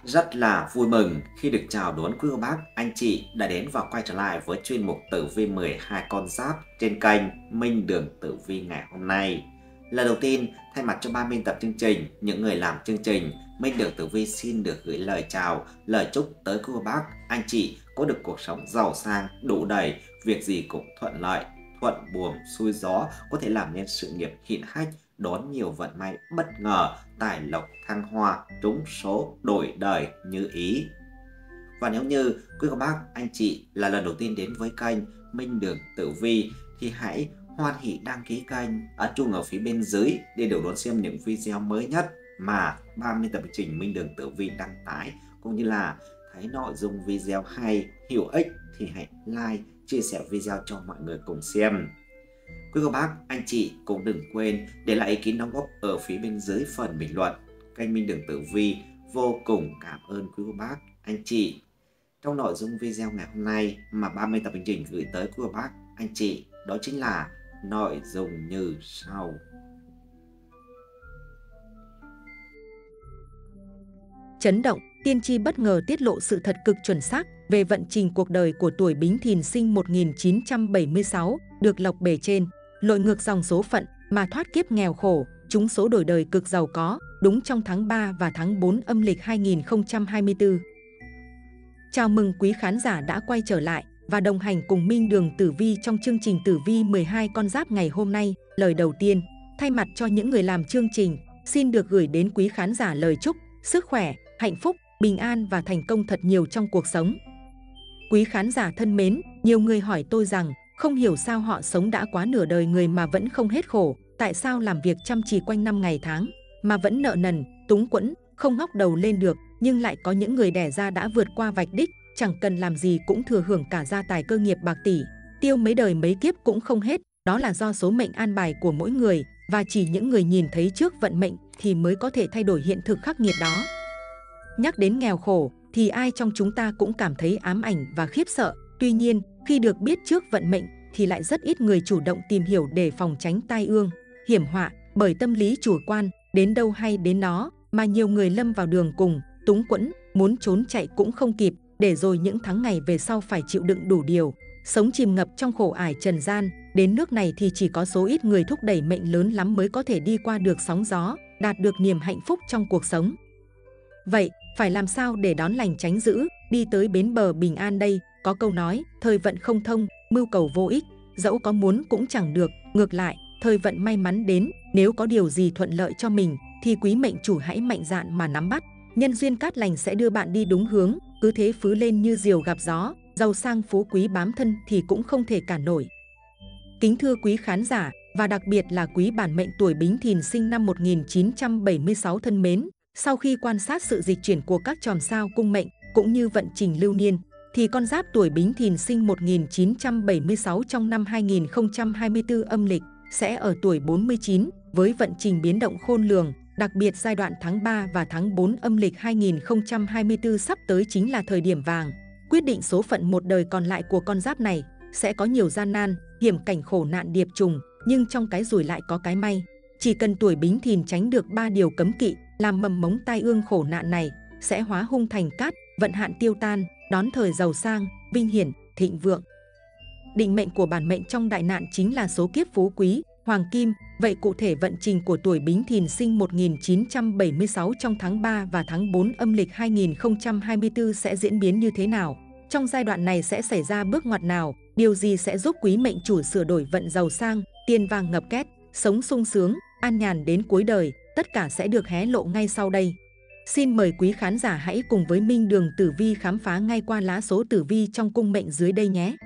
Rất là vui mừng khi được chào đón quý cô bác, anh chị đã đến và quay trở lại với chuyên mục tử vi 12 con giáp trên kênh Minh Đường Tử Vi ngày hôm nay. Lần đầu tiên, thay mặt cho ban biên tập chương trình, những người làm chương trình, Minh Đường Tử Vi xin được gửi lời chào, lời chúc tới quý cô bác, anh chị có được cuộc sống giàu sang, đủ đầy, việc gì cũng thuận lợi, thuận buồm, xuôi gió, có thể làm nên sự nghiệp hiển hách, đón nhiều vận may bất ngờ, tài lộc thăng hoa, trúng số, đổi đời như ý. Và nếu như quý cô bác, anh chị là lần đầu tiên đến với kênh Minh Đường Tử Vi thì hãy hoan hỷ đăng ký kênh ở chuông ở phía bên dưới để được đón xem những video mới nhất mà ban biên tập chương trình Minh Đường Tử Vi đăng tải, cũng như là thấy nội dung video hay, hữu ích thì hãy like, chia sẻ video cho mọi người cùng xem. Quý cô bác, anh chị cũng đừng quên để lại ý kiến đóng góp ở phía bên dưới phần bình luận. Kênh Minh Đường Tử Vi vô cùng cảm ơn quý cô bác, anh chị. Trong nội dung video ngày hôm nay mà 30 tập chương trình gửi tới quý cô bác, anh chị, đó chính là nội dung như sau. Chấn động, tiên tri bất ngờ tiết lộ sự thật cực chuẩn xác về vận trình cuộc đời của tuổi Bính Thìn sinh 1976, được lộc bề trên, lội ngược dòng số phận mà thoát kiếp nghèo khổ, trúng số đổi đời cực giàu có, đúng trong tháng 3 và tháng 4 âm lịch 2024. Chào mừng quý khán giả đã quay trở lại và đồng hành cùng Minh Đường Tử Vi trong chương trình Tử Vi 12 con giáp ngày hôm nay. Lời đầu tiên, thay mặt cho những người làm chương trình, xin được gửi đến quý khán giả lời chúc sức khỏe, hạnh phúc, bình an và thành công thật nhiều trong cuộc sống. Quý khán giả thân mến, nhiều người hỏi tôi rằng không hiểu sao họ sống đã quá nửa đời người mà vẫn không hết khổ, tại sao làm việc chăm chỉ quanh năm ngày tháng mà vẫn nợ nần, túng quẫn, không ngóc đầu lên được, nhưng lại có những người đẻ ra đã vượt qua vạch đích, chẳng cần làm gì cũng thừa hưởng cả gia tài cơ nghiệp bạc tỷ, tiêu mấy đời mấy kiếp cũng không hết. Đó là do số mệnh an bài của mỗi người, và chỉ những người nhìn thấy trước vận mệnh thì mới có thể thay đổi hiện thực khắc nghiệt đó. Nhắc đến nghèo khổ thì ai trong chúng ta cũng cảm thấy ám ảnh và khiếp sợ. Tuy nhiên, khi được biết trước vận mệnh thì lại rất ít người chủ động tìm hiểu để phòng tránh tai ương, hiểm họa. Bởi tâm lý chủ quan, đến đâu hay đến đó, mà nhiều người lâm vào đường cùng, túng quẫn, muốn trốn chạy cũng không kịp, để rồi những tháng ngày về sau phải chịu đựng đủ điều, sống chìm ngập trong khổ ải trần gian. Đến nước này thì chỉ có số ít người thúc đẩy mệnh lớn lắm mới có thể đi qua được sóng gió, đạt được niềm hạnh phúc trong cuộc sống. Vậy, phải làm sao để đón lành tránh dữ, đi tới bến bờ bình an đây? Có câu nói, thời vận không thông, mưu cầu vô ích, dẫu có muốn cũng chẳng được. Ngược lại, thời vận may mắn đến, nếu có điều gì thuận lợi cho mình, thì quý mệnh chủ hãy mạnh dạn mà nắm bắt. Nhân duyên cát lành sẽ đưa bạn đi đúng hướng, cứ thế phứ lên như diều gặp gió, giàu sang phú quý bám thân thì cũng không thể cản nổi. Kính thưa quý khán giả, và đặc biệt là quý bản mệnh tuổi Bính Thìn sinh năm 1976 thân mến, sau khi quan sát sự dịch chuyển của các chòm sao cung mệnh cũng như vận trình lưu niên, thì con giáp tuổi Bính Thìn sinh 1976 trong năm 2024 âm lịch sẽ ở tuổi 49 với vận trình biến động khôn lường. Đặc biệt giai đoạn tháng 3 và tháng 4 âm lịch 2024 sắp tới chính là thời điểm vàng, quyết định số phận một đời còn lại của con giáp này. Sẽ có nhiều gian nan, hiểm cảnh khổ nạn điệp trùng, nhưng trong cái rủi lại có cái may. Chỉ cần tuổi Bính Thìn tránh được 3 điều cấm kỵ làm mầm mống tai ương khổ nạn này, sẽ hóa hung thành cát, vận hạn tiêu tan, đón thời giàu sang, vinh hiển, thịnh vượng. Định mệnh của bản mệnh trong đại nạn chính là số kiếp phú quý, hoàng kim. Vậy cụ thể vận trình của tuổi Bính Thìn sinh 1976 trong tháng 3 và tháng 4 âm lịch 2024 sẽ diễn biến như thế nào? Trong giai đoạn này sẽ xảy ra bước ngoặt nào? Điều gì sẽ giúp quý mệnh chủ sửa đổi vận giàu sang, tiền vàng ngập két, sống sung sướng, an nhàn đến cuối đời? Tất cả sẽ được hé lộ ngay sau đây. Xin mời quý khán giả hãy cùng với Minh Đường Tử Vi khám phá ngay qua lá số tử vi trong cung mệnh dưới đây nhé.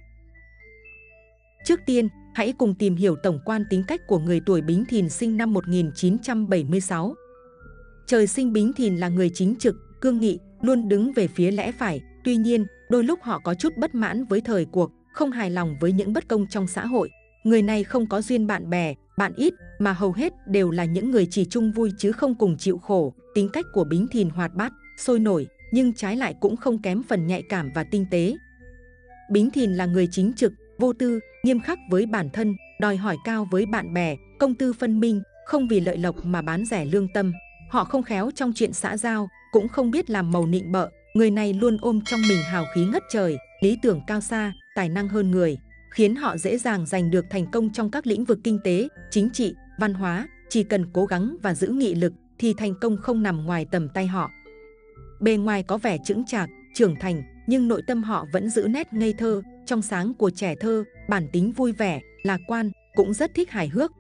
Trước tiên, hãy cùng tìm hiểu tổng quan tính cách của người tuổi Bính Thìn sinh năm 1976. Trời sinh Bính Thìn là người chính trực, cương nghị, luôn đứng về phía lẽ phải. Tuy nhiên, đôi lúc họ có chút bất mãn với thời cuộc, không hài lòng với những bất công trong xã hội. Người này không có duyên bạn bè, bạn ít, mà hầu hết đều là những người chỉ chung vui chứ không cùng chịu khổ. Tính cách của Bính Thìn hoạt bát, sôi nổi, nhưng trái lại cũng không kém phần nhạy cảm và tinh tế. Bính Thìn là người chính trực, vô tư, nghiêm khắc với bản thân, đòi hỏi cao với bạn bè, công tư phân minh, không vì lợi lộc mà bán rẻ lương tâm. Họ không khéo trong chuyện xã giao, cũng không biết làm màu nịnh bợ. Người này luôn ôm trong mình hào khí ngất trời, lý tưởng cao xa, tài năng hơn người, khiến họ dễ dàng giành được thành công trong các lĩnh vực kinh tế, chính trị, văn hóa. Chỉ cần cố gắng và giữ nghị lực thì thành công không nằm ngoài tầm tay họ. Bề ngoài có vẻ chững chạc, trưởng thành, nhưng nội tâm họ vẫn giữ nét ngây thơ, trong sáng của trẻ thơ, bản tính vui vẻ, lạc quan, cũng rất thích hài hước.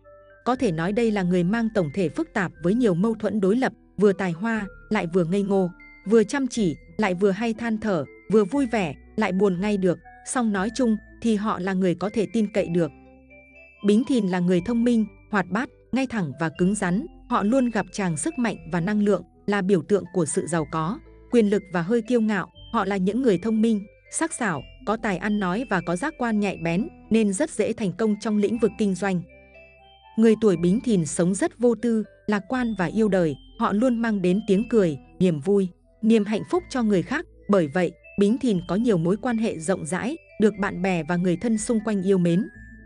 Có thể nói đây là người mang tổng thể phức tạp với nhiều mâu thuẫn đối lập, vừa tài hoa, lại vừa ngây ngô, vừa chăm chỉ, lại vừa hay than thở, vừa vui vẻ, lại buồn ngay được. Song nói chung thì họ là người có thể tin cậy được. Bính Thìn là người thông minh, hoạt bát, ngay thẳng và cứng rắn. Họ luôn gặp tràn sức mạnh và năng lượng, là biểu tượng của sự giàu có, quyền lực và hơi kiêu ngạo. Họ là những người thông minh, sắc sảo, có tài ăn nói và có giác quan nhạy bén, nên rất dễ thành công trong lĩnh vực kinh doanh. Người tuổi Bính Thìn sống rất vô tư, lạc quan và yêu đời. Họ luôn mang đến tiếng cười, niềm vui, niềm hạnh phúc cho người khác. Bởi vậy, Bính Thìn có nhiều mối quan hệ rộng rãi, được bạn bè và người thân xung quanh yêu mến.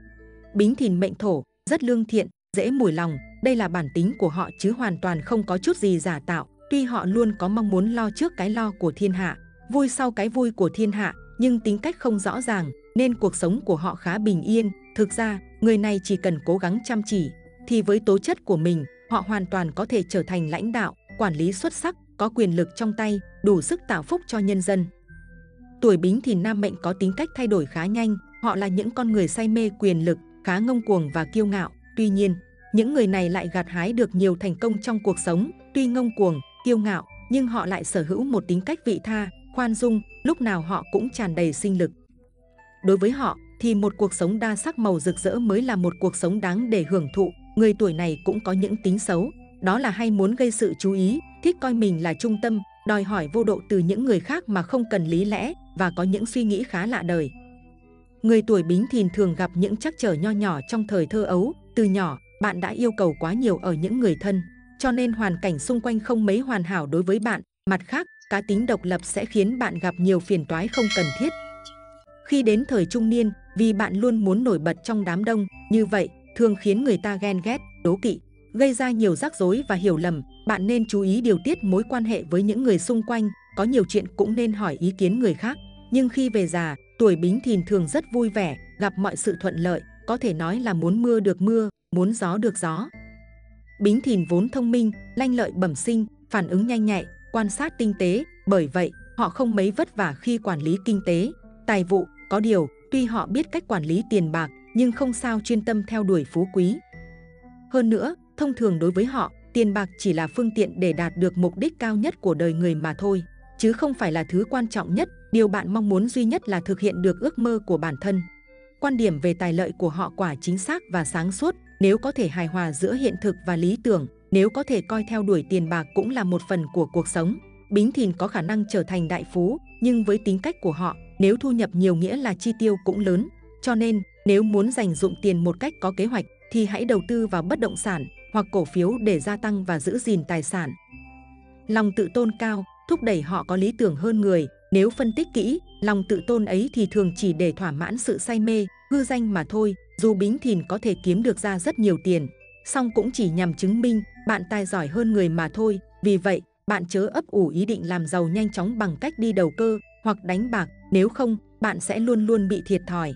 Bính Thìn mệnh Thổ, rất lương thiện, dễ mùi lòng. Đây là bản tính của họ chứ hoàn toàn không có chút gì giả tạo. Tuy họ luôn có mong muốn lo trước cái lo của thiên hạ, vui sau cái vui của thiên hạ, nhưng tính cách không rõ ràng, nên cuộc sống của họ khá bình yên. Thực ra, người này chỉ cần cố gắng chăm chỉ, thì với tố chất của mình, họ hoàn toàn có thể trở thành lãnh đạo, quản lý xuất sắc, có quyền lực trong tay, đủ sức tạo phúc cho nhân dân. Tuổi Bính Thìn nam mệnh có tính cách thay đổi khá nhanh. Họ là những con người say mê quyền lực, khá ngông cuồng và kiêu ngạo. Tuy nhiên, những người này lại gặt hái được nhiều thành công trong cuộc sống. Tuy ngông cuồng, kiêu ngạo, nhưng họ lại sở hữu một tính cách vị tha, khoan dung, lúc nào họ cũng tràn đầy sinh lực. Đối với họ thì một cuộc sống đa sắc màu rực rỡ mới là một cuộc sống đáng để hưởng thụ. Người tuổi này cũng có những tính xấu, đó là hay muốn gây sự chú ý, thích coi mình là trung tâm, đòi hỏi vô độ từ những người khác mà không cần lý lẽ, và có những suy nghĩ khá lạ đời. Người tuổi Bính Thìn thường gặp những trắc trở nho nhỏ trong thời thơ ấu. Từ nhỏ, bạn đã yêu cầu quá nhiều ở những người thân, cho nên hoàn cảnh xung quanh không mấy hoàn hảo đối với bạn. Mặt khác, cá tính độc lập sẽ khiến bạn gặp nhiều phiền toái không cần thiết. Khi đến thời trung niên, vì bạn luôn muốn nổi bật trong đám đông, như vậy thường khiến người ta ghen ghét, đố kỵ, gây ra nhiều rắc rối và hiểu lầm. Bạn nên chú ý điều tiết mối quan hệ với những người xung quanh, có nhiều chuyện cũng nên hỏi ý kiến người khác. Nhưng khi về già, tuổi Bính Thìn thường rất vui vẻ, gặp mọi sự thuận lợi, có thể nói là muốn mưa được mưa, muốn gió được gió. Bính Thìn vốn thông minh, lanh lợi bẩm sinh, phản ứng nhanh nhạy, quan sát tinh tế, bởi vậy họ không mấy vất vả khi quản lý kinh tế, tài vụ. Có điều, tuy họ biết cách quản lý tiền bạc, nhưng không sao chuyên tâm theo đuổi phú quý. Hơn nữa, thông thường đối với họ, tiền bạc chỉ là phương tiện để đạt được mục đích cao nhất của đời người mà thôi, chứ không phải là thứ quan trọng nhất. Điều bạn mong muốn duy nhất là thực hiện được ước mơ của bản thân. Quan điểm về tài lợi của họ quả chính xác và sáng suốt. Nếu có thể hài hòa giữa hiện thực và lý tưởng, nếu có thể coi theo đuổi tiền bạc cũng là một phần của cuộc sống, Bính Thìn có khả năng trở thành đại phú. Nhưng với tính cách của họ, nếu thu nhập nhiều nghĩa là chi tiêu cũng lớn. Cho nên, nếu muốn dành dụm tiền một cách có kế hoạch, thì hãy đầu tư vào bất động sản hoặc cổ phiếu để gia tăng và giữ gìn tài sản. Lòng tự tôn cao, thúc đẩy họ có lý tưởng hơn người. Nếu phân tích kỹ, lòng tự tôn ấy thì thường chỉ để thỏa mãn sự say mê, hư danh mà thôi. Dù Bính Thìn có thể kiếm được ra rất nhiều tiền, song cũng chỉ nhằm chứng minh bạn tài giỏi hơn người mà thôi. Vì vậy, bạn chớ ấp ủ ý định làm giàu nhanh chóng bằng cách đi đầu cơ hoặc đánh bạc, nếu không, bạn sẽ luôn luôn bị thiệt thòi.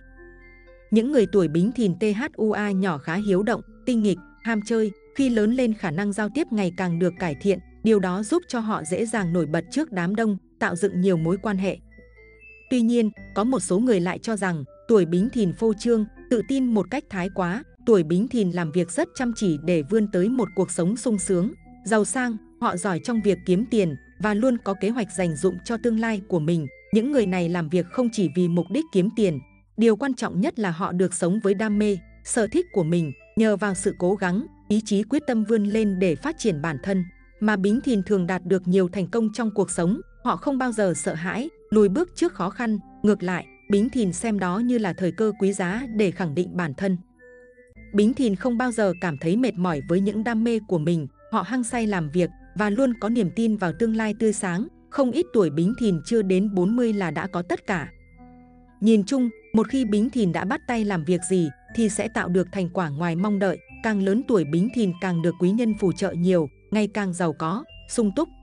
Những người tuổi Bính Thìn THUA nhỏ khá hiếu động, tinh nghịch, ham chơi, khi lớn lên khả năng giao tiếp ngày càng được cải thiện, điều đó giúp cho họ dễ dàng nổi bật trước đám đông, tạo dựng nhiều mối quan hệ. Tuy nhiên, có một số người lại cho rằng tuổi Bính Thìn phô trương, tự tin một cách thái quá. Tuổi Bính Thìn làm việc rất chăm chỉ để vươn tới một cuộc sống sung sướng, giàu sang. Họ giỏi trong việc kiếm tiền và luôn có kế hoạch dành dụm cho tương lai của mình. Những người này làm việc không chỉ vì mục đích kiếm tiền. Điều quan trọng nhất là họ được sống với đam mê, sở thích của mình, nhờ vào sự cố gắng, ý chí quyết tâm vươn lên để phát triển bản thân. Mà Bính Thìn thường đạt được nhiều thành công trong cuộc sống. Họ không bao giờ sợ hãi, lùi bước trước khó khăn. Ngược lại, Bính Thìn xem đó như là thời cơ quý giá để khẳng định bản thân. Bính Thìn không bao giờ cảm thấy mệt mỏi với những đam mê của mình. Họ hăng say làm việc và luôn có niềm tin vào tương lai tươi sáng. Không ít tuổi Bính Thìn chưa đến 40 là đã có tất cả. Nhìn chung, một khi Bính Thìn đã bắt tay làm việc gì thì sẽ tạo được thành quả ngoài mong đợi. Càng lớn tuổi Bính Thìn càng được quý nhân phù trợ nhiều, ngày càng giàu có, sung túc.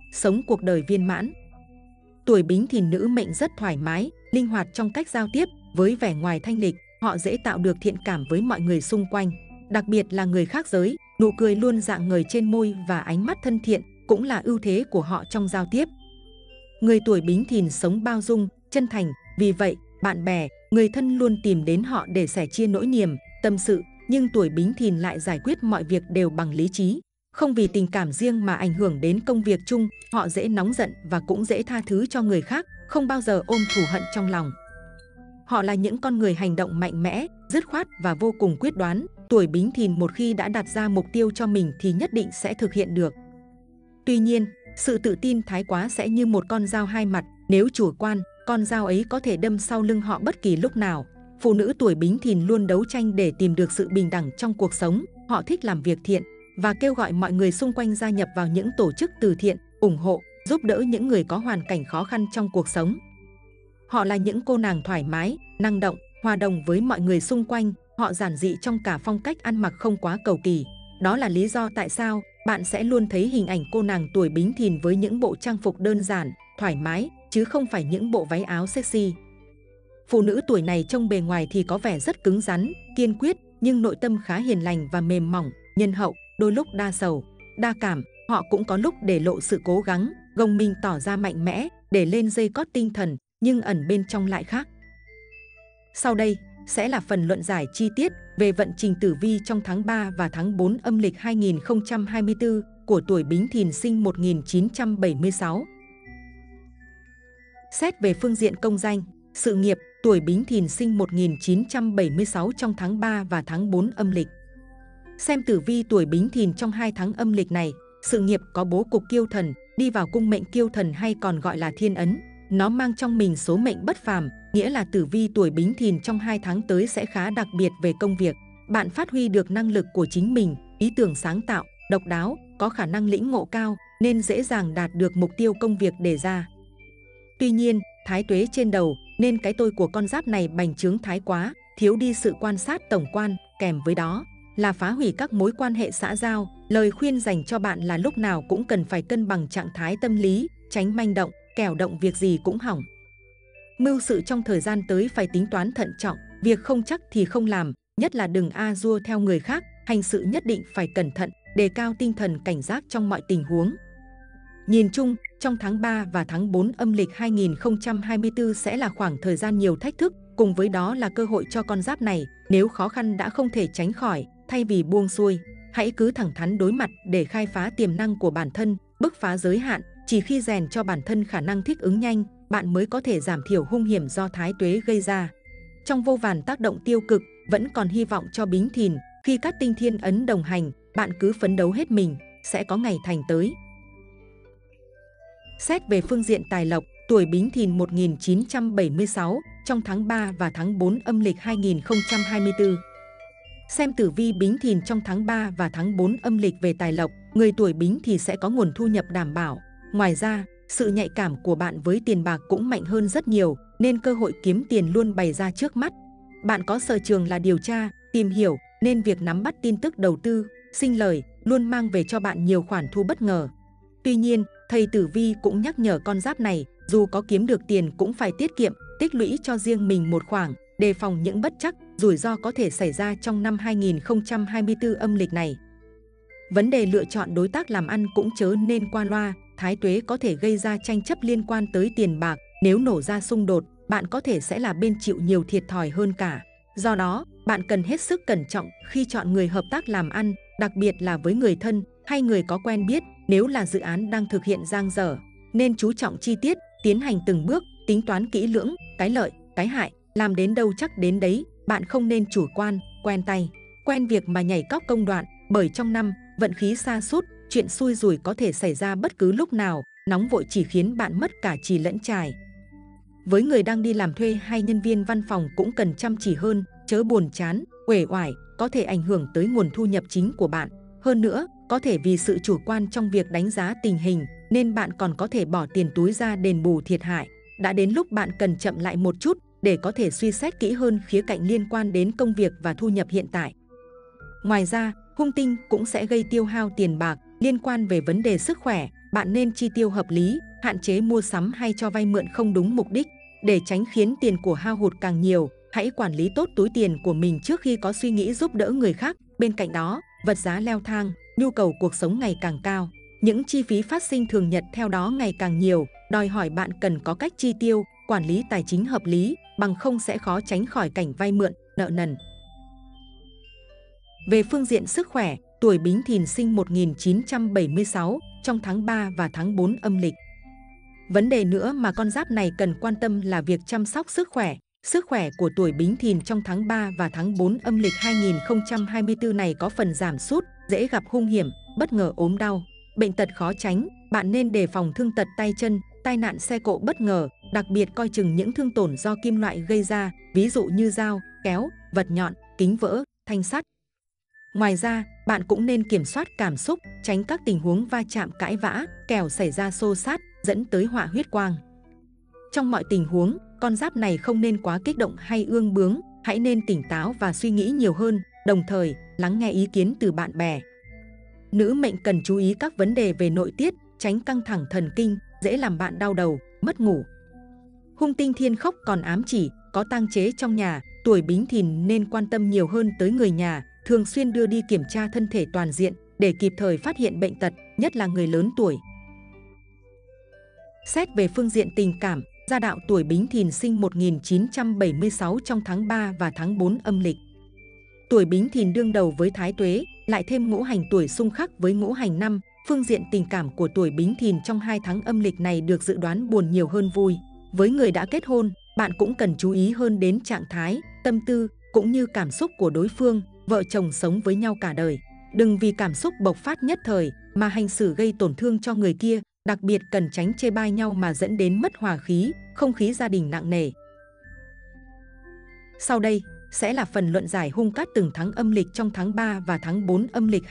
sống cuộc đời viên mãn. Tuổi Bính Thìn nữ mệnh rất thoải mái, linh hoạt trong cách giao tiếp, với vẻ ngoài thanh lịch, họ dễ tạo được thiện cảm với mọi người xung quanh, đặc biệt là người khác giới, nụ cười luôn rạng ngời trên môi và ánh mắt thân thiện cũng là ưu thế của họ trong giao tiếp. Người tuổi Bính Thìn sống bao dung, chân thành, vì vậy, bạn bè, người thân luôn tìm đến họ để sẻ chia nỗi niềm, tâm sự, nhưng tuổi Bính Thìn lại giải quyết mọi việc đều bằng lý trí. Không vì tình cảm riêng mà ảnh hưởng đến công việc chung, họ dễ nóng giận và cũng dễ tha thứ cho người khác, không bao giờ ôm thù hận trong lòng. Họ là những con người hành động mạnh mẽ, dứt khoát và vô cùng quyết đoán. Tuổi Bính Thìn một khi đã đặt ra mục tiêu cho mình thì nhất định sẽ thực hiện được. Tuy nhiên, sự tự tin thái quá sẽ như một con dao hai mặt, nếu chủ quan, con dao ấy có thể đâm sau lưng họ bất kỳ lúc nào. Phụ nữ tuổi Bính Thìn luôn đấu tranh để tìm được sự bình đẳng trong cuộc sống, họ thích làm việc thiện và kêu gọi mọi người xung quanh gia nhập vào những tổ chức từ thiện, ủng hộ, giúp đỡ những người có hoàn cảnh khó khăn trong cuộc sống. Họ là những cô nàng thoải mái, năng động, hòa đồng với mọi người xung quanh, họ giản dị trong cả phong cách ăn mặc không quá cầu kỳ. Đó là lý do tại sao bạn sẽ luôn thấy hình ảnh cô nàng tuổi Bính Thìn với những bộ trang phục đơn giản, thoải mái, chứ không phải những bộ váy áo sexy. Phụ nữ tuổi này trông bề ngoài thì có vẻ rất cứng rắn, kiên quyết, nhưng nội tâm khá hiền lành và mềm mỏng, nhân hậu, đôi lúc đa sầu, đa cảm. Họ cũng có lúc để lộ sự cố gắng, gồng mình tỏ ra mạnh mẽ, để lên dây cót tinh thần, nhưng ẩn bên trong lại khác. Sau đây sẽ là phần luận giải chi tiết về vận trình tử vi trong tháng 3 và tháng 4 âm lịch 2024 của tuổi Bính Thìn sinh 1976. Xét về phương diện công danh, sự nghiệp, tuổi Bính Thìn sinh 1976 trong tháng 3 và tháng 4 âm lịch. Xem tử vi tuổi Bính Thìn trong 2 tháng âm lịch này, sự nghiệp có bố cục Kiêu Thần, đi vào cung mệnh Kiêu Thần hay còn gọi là Thiên Ấn. Nó mang trong mình số mệnh bất phàm, nghĩa là tử vi tuổi Bính Thìn trong 2 tháng tới sẽ khá đặc biệt về công việc. Bạn phát huy được năng lực của chính mình, ý tưởng sáng tạo, độc đáo, có khả năng lĩnh ngộ cao nên dễ dàng đạt được mục tiêu công việc đề ra. Tuy nhiên, thái tuế trên đầu nên cái tôi của con giáp này bành trướng thái quá, thiếu đi sự quan sát tổng quan, kèm với đó là phá hủy các mối quan hệ xã giao. Lời khuyên dành cho bạn là lúc nào cũng cần phải cân bằng trạng thái tâm lý, tránh manh động, kẻo động việc gì cũng hỏng. Mưu sự trong thời gian tới phải tính toán thận trọng, việc không chắc thì không làm, nhất là đừng a dua theo người khác, hành sự nhất định phải cẩn thận, đề cao tinh thần cảnh giác trong mọi tình huống. Nhìn chung, trong tháng 3 và tháng 4 âm lịch 2024 sẽ là khoảng thời gian nhiều thách thức, cùng với đó là cơ hội cho con giáp này. Nếu khó khăn đã không thể tránh khỏi, thay vì buông xuôi, hãy cứ thẳng thắn đối mặt để khai phá tiềm năng của bản thân, bứt phá giới hạn. Chỉ khi rèn cho bản thân khả năng thích ứng nhanh, bạn mới có thể giảm thiểu hung hiểm do thái tuế gây ra. Trong vô vàn tác động tiêu cực, vẫn còn hy vọng cho Bính Thìn. Khi các tinh thiên ấn đồng hành, bạn cứ phấn đấu hết mình, sẽ có ngày thành tới. Xét về phương diện tài lộc, tuổi Bính Thìn 1976 trong tháng 3 và tháng 4 âm lịch 2024. Xem tử vi Bính Thìn trong tháng 3 và tháng 4 âm lịch về tài lộc, người tuổi Bính thì sẽ có nguồn thu nhập đảm bảo. Ngoài ra, sự nhạy cảm của bạn với tiền bạc cũng mạnh hơn rất nhiều, nên cơ hội kiếm tiền luôn bày ra trước mắt. Bạn có sở trường là điều tra, tìm hiểu, nên việc nắm bắt tin tức đầu tư, sinh lời luôn mang về cho bạn nhiều khoản thu bất ngờ. Tuy nhiên, thầy tử vi cũng nhắc nhở con giáp này, dù có kiếm được tiền cũng phải tiết kiệm, tích lũy cho riêng mình một khoản, đề phòng những bất trắc, rủi ro có thể xảy ra trong năm 2024 âm lịch này. Vấn đề lựa chọn đối tác làm ăn cũng chớ nên qua loa, thái tuế có thể gây ra tranh chấp liên quan tới tiền bạc, nếu nổ ra xung đột, bạn có thể sẽ là bên chịu nhiều thiệt thòi hơn cả. Do đó, bạn cần hết sức cẩn trọng khi chọn người hợp tác làm ăn, đặc biệt là với người thân hay người có quen biết. Nếu là dự án đang thực hiện dang dở, nên chú trọng chi tiết, tiến hành từng bước, tính toán kỹ lưỡng, cái lợi, cái hại, làm đến đâu chắc đến đấy. Bạn không nên chủ quan, quen tay, quen việc mà nhảy cóc công đoạn, bởi trong năm, vận khí sa sút, chuyện xui rủi có thể xảy ra bất cứ lúc nào, nóng vội chỉ khiến bạn mất cả chì lẫn chài. Với người đang đi làm thuê hay nhân viên văn phòng cũng cần chăm chỉ hơn, chớ buồn chán, uể oải, có thể ảnh hưởng tới nguồn thu nhập chính của bạn. Hơn nữa, có thể vì sự chủ quan trong việc đánh giá tình hình, nên bạn còn có thể bỏ tiền túi ra đền bù thiệt hại. Đã đến lúc bạn cần chậm lại một chút để có thể suy xét kỹ hơn khía cạnh liên quan đến công việc và thu nhập hiện tại. Ngoài ra, hung tinh cũng sẽ gây tiêu hao tiền bạc liên quan về vấn đề sức khỏe. bạn nên chi tiêu hợp lý, hạn chế mua sắm hay cho vay mượn không đúng mục đích. Để tránh khiến tiền của hao hụt càng nhiều, hãy quản lý tốt túi tiền của mình trước khi có suy nghĩ giúp đỡ người khác. Bên cạnh đó, vật giá leo thang, nhu cầu cuộc sống ngày càng cao. Những chi phí phát sinh thường nhật theo đó ngày càng nhiều, đòi hỏi bạn cần có cách chi tiêu, quản lý tài chính hợp lý, bằng không sẽ khó tránh khỏi cảnh vay mượn, nợ nần. Về phương diện sức khỏe, tuổi Bính Thìn sinh 1976 trong tháng 3 và tháng 4 âm lịch. Vấn đề nữa mà con giáp này cần quan tâm là việc chăm sóc sức khỏe. Sức khỏe của tuổi Bính Thìn trong tháng 3 và tháng 4 âm lịch 2024 này có phần giảm sút, dễ gặp hung hiểm, bất ngờ ốm đau. Bệnh tật khó tránh, bạn nên đề phòng thương tật tay chân, tai nạn xe cộ bất ngờ, đặc biệt coi chừng những thương tổn do kim loại gây ra, ví dụ như dao, kéo, vật nhọn, kính vỡ, thanh sắt. Ngoài ra, bạn cũng nên kiểm soát cảm xúc, tránh các tình huống va chạm cãi vã, kẻo xảy ra xô xát, dẫn tới họa huyết quang. Trong mọi tình huống, con giáp này không nên quá kích động hay ương bướng, hãy nên tỉnh táo và suy nghĩ nhiều hơn, đồng thời lắng nghe ý kiến từ bạn bè. Nữ mệnh cần chú ý các vấn đề về nội tiết, tránh căng thẳng thần kinh, dễ làm bạn đau đầu, mất ngủ. Hung tinh thiên khốc còn ám chỉ, có tang chế trong nhà, tuổi Bính Thìn nên quan tâm nhiều hơn tới người nhà, thường xuyên đưa đi kiểm tra thân thể toàn diện để kịp thời phát hiện bệnh tật, nhất là người lớn tuổi. Xét về phương diện tình cảm, gia đạo tuổi Bính Thìn sinh 1976 trong tháng 3 và tháng 4 âm lịch. Tuổi Bính Thìn đương đầu với Thái Tuế, lại thêm ngũ hành tuổi xung khắc với ngũ hành năm. Phương diện tình cảm của tuổi Bính Thìn trong 2 tháng âm lịch này được dự đoán buồn nhiều hơn vui. Với người đã kết hôn, bạn cũng cần chú ý hơn đến trạng thái, tâm tư cũng như cảm xúc của đối phương. Vợ chồng sống với nhau cả đời, đừng vì cảm xúc bộc phát nhất thời mà hành xử gây tổn thương cho người kia, đặc biệt cần tránh chê bai nhau mà dẫn đến mất hòa khí, không khí gia đình nặng nề. Sau đây sẽ là phần luận giải hung cát từng tháng âm lịch trong tháng 3 và tháng 4 âm lịch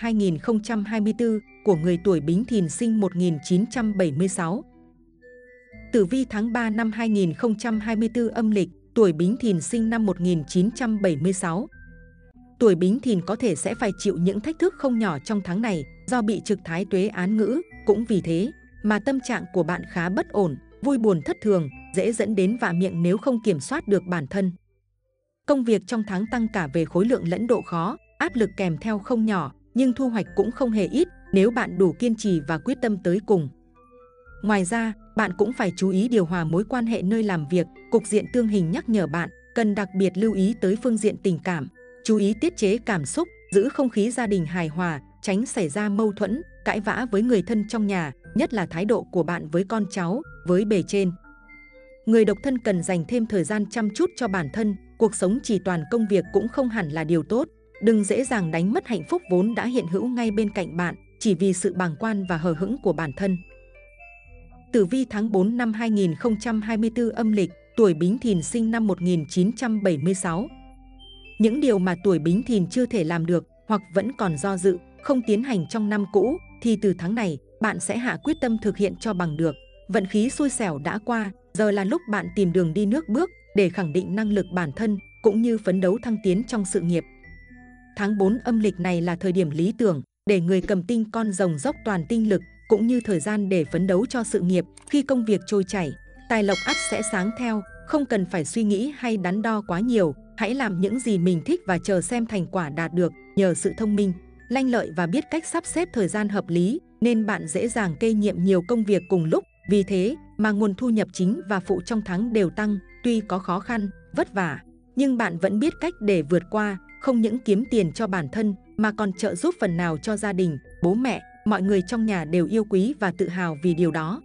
2024 của người tuổi Bính Thìn sinh 1976. Tử vi tháng 3 năm 2024 âm lịch, tuổi Bính Thìn sinh năm 1976. Tuổi Bính Thìn có thể sẽ phải chịu những thách thức không nhỏ trong tháng này do bị trực Thái Tuế án ngữ, cũng vì thế mà tâm trạng của bạn khá bất ổn, vui buồn thất thường, dễ dẫn đến vạ miệng nếu không kiểm soát được bản thân. Công việc trong tháng tăng cả về khối lượng lẫn độ khó, áp lực kèm theo không nhỏ, nhưng thu hoạch cũng không hề ít nếu bạn đủ kiên trì và quyết tâm tới cùng. Ngoài ra, bạn cũng phải chú ý điều hòa mối quan hệ nơi làm việc, cục diện tương hình nhắc nhở bạn cần đặc biệt lưu ý tới phương diện tình cảm. Chú ý tiết chế cảm xúc, giữ không khí gia đình hài hòa, tránh xảy ra mâu thuẫn, cãi vã với người thân trong nhà, nhất là thái độ của bạn với con cháu, với bề trên. Người độc thân cần dành thêm thời gian chăm chút cho bản thân, cuộc sống chỉ toàn công việc cũng không hẳn là điều tốt. Đừng dễ dàng đánh mất hạnh phúc vốn đã hiện hữu ngay bên cạnh bạn, chỉ vì sự bàng quan và hờ hững của bản thân. Tử vi tháng 4 năm 2024 âm lịch, tuổi Bính Thìn sinh năm 1976. Những điều mà tuổi Bính Thìn chưa thể làm được hoặc vẫn còn do dự, không tiến hành trong năm cũ, thì từ tháng này, bạn sẽ hạ quyết tâm thực hiện cho bằng được. Vận khí xui xẻo đã qua, giờ là lúc bạn tìm đường đi nước bước để khẳng định năng lực bản thân, cũng như phấn đấu thăng tiến trong sự nghiệp. Tháng 4 âm lịch này là thời điểm lý tưởng để người cầm tinh con rồng dốc toàn tinh lực, cũng như thời gian để phấn đấu cho sự nghiệp. Khi công việc trôi chảy, tài lộc ắt sẽ sáng theo, không cần phải suy nghĩ hay đắn đo quá nhiều. Hãy làm những gì mình thích và chờ xem thành quả đạt được. Nhờ sự thông minh, lanh lợi và biết cách sắp xếp thời gian hợp lý, nên bạn dễ dàng kê nhiệm nhiều công việc cùng lúc. Vì thế mà nguồn thu nhập chính và phụ trong tháng đều tăng. Tuy có khó khăn, vất vả, nhưng bạn vẫn biết cách để vượt qua, không những kiếm tiền cho bản thân mà còn trợ giúp phần nào cho gia đình, bố mẹ, mọi người trong nhà đều yêu quý và tự hào vì điều đó.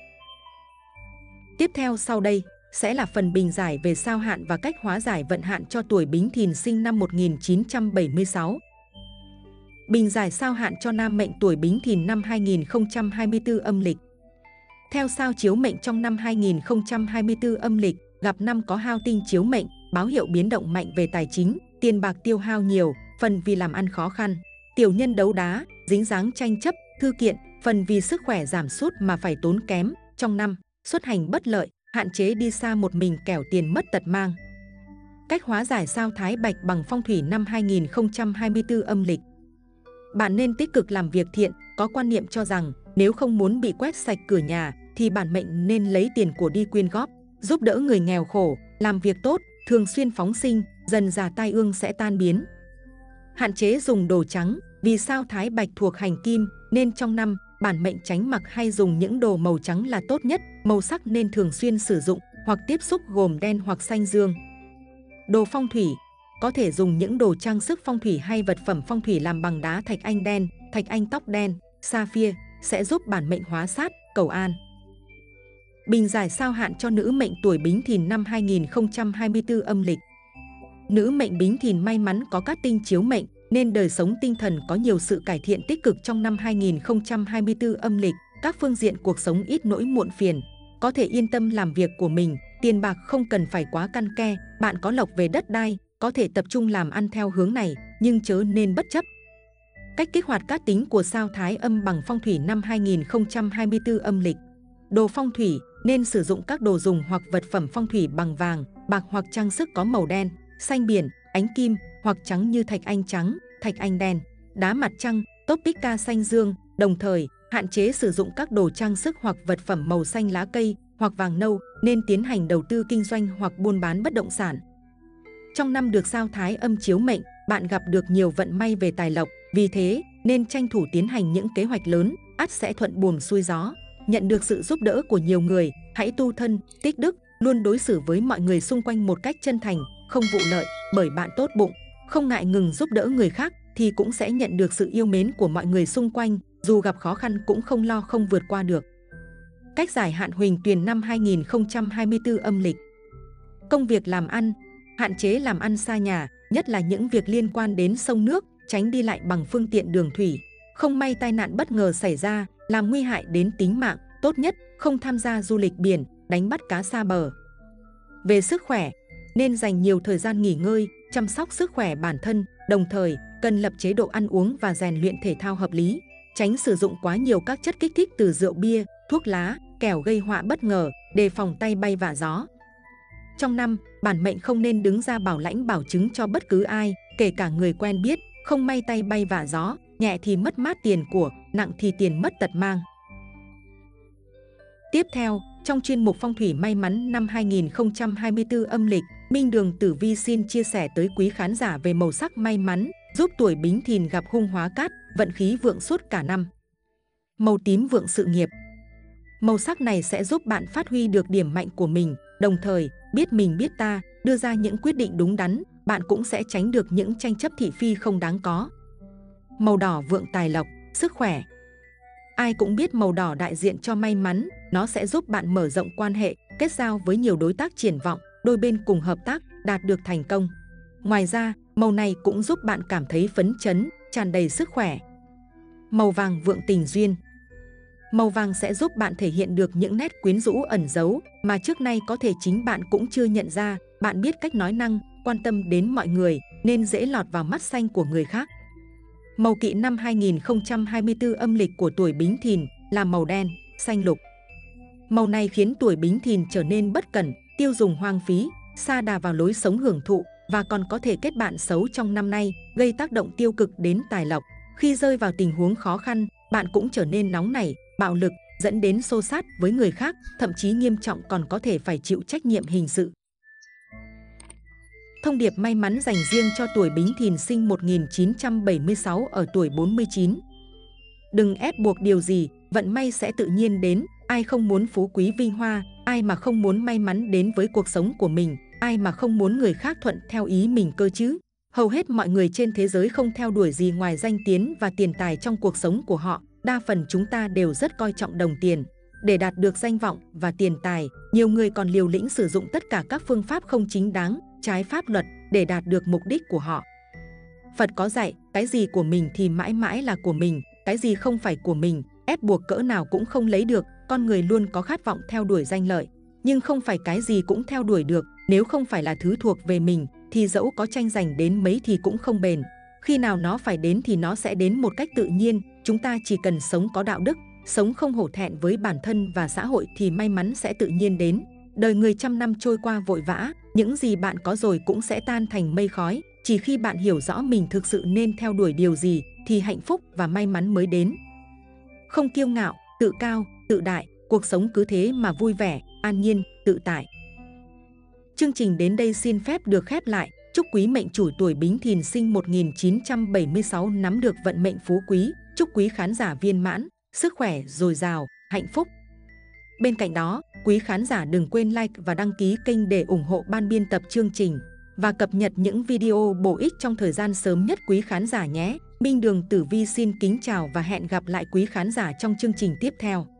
Tiếp theo sau đây sẽ là phần bình giải về sao hạn và cách hóa giải vận hạn cho tuổi Bính Thìn sinh năm 1976. Bình giải sao hạn cho nam mệnh tuổi Bính Thìn năm 2024 âm lịch. Theo sao chiếu mệnh trong năm 2024 âm lịch, gặp năm có hao tinh chiếu mệnh, báo hiệu biến động mạnh về tài chính, tiền bạc tiêu hao nhiều, phần vì làm ăn khó khăn. Tiểu nhân đấu đá, dính dáng tranh chấp, thư kiện, phần vì sức khỏe giảm sút mà phải tốn kém. Trong năm, xuất hành bất lợi, hạn chế đi xa một mình kẻo tiền mất tật mang. Cách hóa giải sao thái bạch bằng phong thủy năm 2024 âm lịch. Bạn nên tích cực làm việc thiện, có quan niệm cho rằng Nếu không muốn bị quét sạch cửa nhà thì bản mệnh nên lấy tiền của đi quyên góp, giúp đỡ người nghèo khổ, làm việc tốt, thường xuyên phóng sinh, dần dà tai ương sẽ tan biến. Hạn chế dùng đồ trắng, vì sao Thái Bạch thuộc hành kim nên trong năm bản mệnh tránh mặc hay dùng những đồ màu trắng là tốt nhất. Màu sắc nên thường xuyên sử dụng hoặc tiếp xúc gồm đen hoặc xanh dương. Đồ phong thủy, có thể dùng những đồ trang sức phong thủy hay vật phẩm phong thủy làm bằng đá thạch anh đen, thạch anh tóc đen, sapphire sẽ giúp bản mệnh hóa sát, cầu an. Bình giải sao hạn cho nữ mệnh tuổi Bính Thìn năm 2024 âm lịch. Nữ mệnh Bính Thìn may mắn có các tinh chiếu mệnh nên đời sống tinh thần có nhiều sự cải thiện tích cực trong năm 2024 âm lịch. Các phương diện cuộc sống ít nỗi muộn phiền, có thể yên tâm làm việc của mình, tiền bạc không cần phải quá căn ke. Bạn có lộc về đất đai, có thể tập trung làm ăn theo hướng này, nhưng chớ nên bất chấp. Cách kích hoạt các tính của sao Thái âm bằng phong thủy năm 2024 âm lịch. Đồ phong thủy nên sử dụng các đồ dùng hoặc vật phẩm phong thủy bằng vàng, bạc hoặc trang sức có màu đen, xanh biển, ánh kim hoặc trắng như thạch anh trắng, thạch anh đen, đá mặt trăng, topika xanh dương. Đồng thời, hạn chế sử dụng các đồ trang sức hoặc vật phẩm màu xanh lá cây hoặc vàng nâu, nên tiến hành đầu tư kinh doanh hoặc buôn bán bất động sản. Trong năm được sao Thái âm chiếu mệnh, bạn gặp được nhiều vận may về tài lộc, vì thế nên tranh thủ tiến hành những kế hoạch lớn, ắt sẽ thuận buồm xuôi gió, nhận được sự giúp đỡ của nhiều người. Hãy tu thân, tích đức, luôn đối xử với mọi người xung quanh một cách chân thành, không vụ lợi, bởi bạn tốt bụng, không ngại ngừng giúp đỡ người khác thì cũng sẽ nhận được sự yêu mến của mọi người xung quanh, dù gặp khó khăn cũng không lo không vượt qua được. Cách giải hạn Huỳnh Tuyền năm 2024 âm lịch. Công việc làm ăn, hạn chế làm ăn xa nhà, nhất là những việc liên quan đến sông nước, tránh đi lại bằng phương tiện đường thủy. Không may tai nạn bất ngờ xảy ra, làm nguy hại đến tính mạng, tốt nhất không tham gia du lịch biển, đánh bắt cá xa bờ. Về sức khỏe, nên dành nhiều thời gian nghỉ ngơi, chăm sóc sức khỏe bản thân, đồng thời cần lập chế độ ăn uống và rèn luyện thể thao hợp lý, tránh sử dụng quá nhiều các chất kích thích từ rượu bia, thuốc lá, kẻo gây họa bất ngờ, đề phòng tay bay vạ gió. Trong năm, bản mệnh không nên đứng ra bảo lãnh bảo chứng cho bất cứ ai, kể cả người quen biết, không may tay bay vạ gió, nhẹ thì mất mát tiền của, nặng thì tiền mất tật mang. Tiếp theo, trong chuyên mục phong thủy may mắn năm 2024 âm lịch, Minh Đường Tử Vi xin chia sẻ tới quý khán giả về màu sắc may mắn, giúp tuổi Bính Thìn gặp hung hóa cát, vận khí vượng suốt cả năm. Màu tím vượng sự nghiệp. Màu sắc này sẽ giúp bạn phát huy được điểm mạnh của mình, đồng thời biết mình biết ta, đưa ra những quyết định đúng đắn, bạn cũng sẽ tránh được những tranh chấp thị phi không đáng có. Màu đỏ vượng tài lộc, sức khỏe. Ai cũng biết màu đỏ đại diện cho may mắn, nó sẽ giúp bạn mở rộng quan hệ, kết giao với nhiều đối tác triển vọng, đôi bên cùng hợp tác, đạt được thành công. Ngoài ra, màu này cũng giúp bạn cảm thấy phấn chấn, tràn đầy sức khỏe. Màu vàng vượng tình duyên. Màu vàng sẽ giúp bạn thể hiện được những nét quyến rũ ẩn giấu mà trước nay có thể chính bạn cũng chưa nhận ra. Bạn biết cách nói năng, quan tâm đến mọi người nên dễ lọt vào mắt xanh của người khác. Màu kỵ năm 2024 âm lịch của tuổi Bính Thìn là màu đen, xanh lục. Màu này khiến tuổi Bính Thìn trở nên bất cẩn, tiêu dùng hoang phí, sa đà vào lối sống hưởng thụ và còn có thể kết bạn xấu trong năm nay, gây tác động tiêu cực đến tài lộc. Khi rơi vào tình huống khó khăn, bạn cũng trở nên nóng nảy, bạo lực, dẫn đến xô xát với người khác, thậm chí nghiêm trọng còn có thể phải chịu trách nhiệm hình sự. Thông điệp may mắn dành riêng cho tuổi Bính Thìn sinh 1976 ở tuổi 49. Đừng ép buộc điều gì, vận may sẽ tự nhiên đến. Ai không muốn phú quý vinh hoa, ai mà không muốn may mắn đến với cuộc sống của mình, ai mà không muốn người khác thuận theo ý mình cơ chứ. Hầu hết mọi người trên thế giới không theo đuổi gì ngoài danh tiếng và tiền tài trong cuộc sống của họ. Đa phần chúng ta đều rất coi trọng đồng tiền. Để đạt được danh vọng và tiền tài, nhiều người còn liều lĩnh sử dụng tất cả các phương pháp không chính đáng, trái pháp luật để đạt được mục đích của họ. Phật có dạy, cái gì của mình thì mãi mãi là của mình, cái gì không phải của mình, ép buộc cỡ nào cũng không lấy được. Con người luôn có khát vọng theo đuổi danh lợi, nhưng không phải cái gì cũng theo đuổi được. Nếu không phải là thứ thuộc về mình, thì dẫu có tranh giành đến mấy thì cũng không bền. Khi nào nó phải đến thì nó sẽ đến một cách tự nhiên. Chúng ta chỉ cần sống có đạo đức, sống không hổ thẹn với bản thân và xã hội thì may mắn sẽ tự nhiên đến. Đời người trăm năm trôi qua vội vã, những gì bạn có rồi cũng sẽ tan thành mây khói. Chỉ khi bạn hiểu rõ mình thực sự nên theo đuổi điều gì thì hạnh phúc và may mắn mới đến. Không kiêu ngạo, tự cao, tự đại, cuộc sống cứ thế mà vui vẻ, an nhiên, tự tại. Chương trình đến đây xin phép được khép lại. Chúc quý mệnh chủ tuổi Bính Thìn sinh 1976 nắm được vận mệnh phú quý. Chúc quý khán giả viên mãn, sức khỏe dồi dào, hạnh phúc. Bên cạnh đó, quý khán giả đừng quên like và đăng ký kênh để ủng hộ ban biên tập chương trình và cập nhật những video bổ ích trong thời gian sớm nhất quý khán giả nhé. Minh Đường Tử Vi xin kính chào và hẹn gặp lại quý khán giả trong chương trình tiếp theo.